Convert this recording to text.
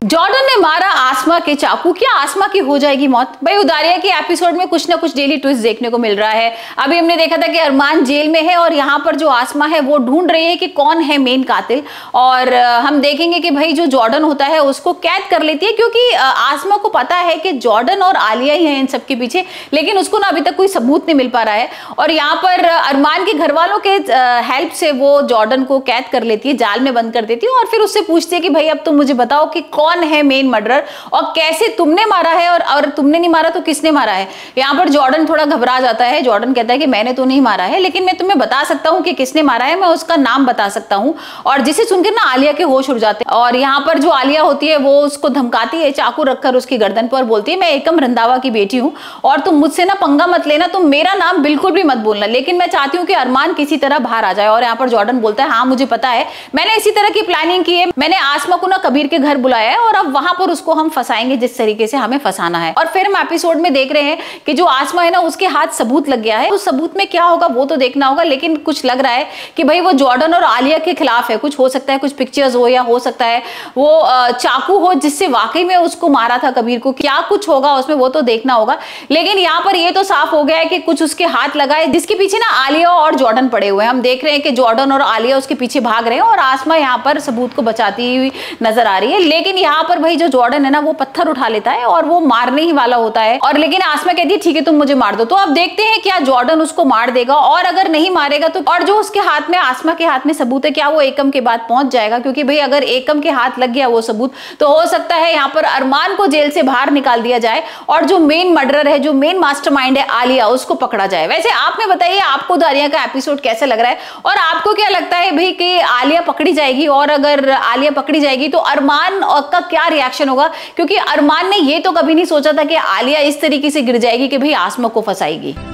Jordan ने मारा आसमा के चाकू, क्या आसमा की हो जाएगी मौत? भाई उदारिया के एपिसोड में कुछ ना कुछ डेली ट्विस्ट देखने को मिल रहा है। अभी हमने देखा था कि अरमान जेल में है और यहाँ पर जो आसमा है वो ढूंढ रही है कि कौन है मेन कातिल, और हम देखेंगे कि भाई जो जॉर्डन होता है उसको कैद कर लेती है, क्योंकि आसमा को पता है कि जॉर्डन और आलिया ही है इन सबके पीछे, लेकिन उसको ना अभी तक कोई सबूत नहीं मिल पा रहा है। और यहाँ पर अरमान के घर वालों के हेल्प से वो जॉर्डन को कैद कर लेती है, जाल में बंद कर देती है और फिर उससे पूछती है कि भाई अब तुम मुझे बताओ कि कौन है मेन मर्डरर और कैसे तुमने मारा है, और तुमने नहीं मारा तो किसने मारा है। यहाँ पर जॉर्डन थोड़ा घबरा जाता है। जॉर्डन कहता है कि मैंने तो नहीं मारा है, लेकिन मैं तुम्हें बता सकता हूँ कि किसने मारा है, मैं उसका नाम बता सकता हूँ। और जिसे सुनकर ना आलिया के होश उड़ जाते हैं। और यहाँ पर जो आलिया होती है वो उसको धमकाती है, चाकू रखकर उसकी गर्दन पर, बोलती है मैं एकम रंधावा की बेटी हूँ और तुम मुझसे ना पंगा मत लेना, तुम मेरा नाम बिल्कुल भी मत बोलना, लेकिन मैं चाहती हूँ कि अरमान किसी तरह बाहर आ जाए। और यहाँ पर जॉर्डन बोलता है हाँ मुझे पता है, मैंने इसी तरह की प्लानिंग की है, मैंने आसमा को ना कबीर के घर बुलाया है और अब वहां पर उसको हम फंसाएंगे जिस तरीके से हमें फंसाना है। और फिर हम एपिसोड में देख रहे हैं कि जो आसमा है ना उसके हाथ सबूत लग गया है। उस सबूत में क्या होगा वो तो देखना होगा, लेकिन कुछ लग रहा है कि भाई वो जॉर्डन और आलिया के खिलाफ है। कुछ हो सकता है कुछ पिक्चर्स हो, या हो सकता है वो चाकू हो जिससे वाकई में उसको मारा था कबीर को। क्या कुछ होगा उसमें वो तो देखना होगा, लेकिन यहाँ पर ये तो साफ हो गया है कि कुछ उसके हाथ लगा है जिसके पीछे ना आलिया और जॉर्डन पड़े हुए हैं। हम देख रहे हैं कि जॉर्डन और आलिया उसके पीछे भाग रहे हैं और आसमा यहाँ पर सबूत को बचाती हुई नजर आ रही है। लेकिन यहाँ पर भाई जो जॉर्डन है ना वो पत्थर उठा लेता है और वो मारने ही वाला होता है, और लेकिन आसमा कहती है ठीक है तुम मुझे मार दो। तो अब देखते हैं क्या जॉर्डन उसको मार देगा, और अगर नहीं मारेगा तो और जो उसके हाथ में, आसमा के हाथ में सबूत है, क्या वो एकम के बाद पहुंच जाएगा? क्योंकि भाई अगर एकम के हाथ लग गया वो सबूत तो हो सकता है यहाँ पर अरमान को जेल से बाहर निकाल दिया जाए और जो मेन मर्डरर है, जो मेन मास्टरमाइंड है आलिया, उसको पकड़ा जाए। वैसे आप में बताइए आपको दारिया का एपिसोड कैसा लग रहा है, और आपको क्या लगता है भाई कि आलिया पकड़ी जाएगी, और अगर आलिया पकड़ी जाएगी तो अरमान का क्या रिएक्शन होगा? क्योंकि अरमान ने ये तो कभी नहीं सोचा था कि आलिया इस तरीके से गिर जाएगी कि भाई आसमा को फंसाएगी।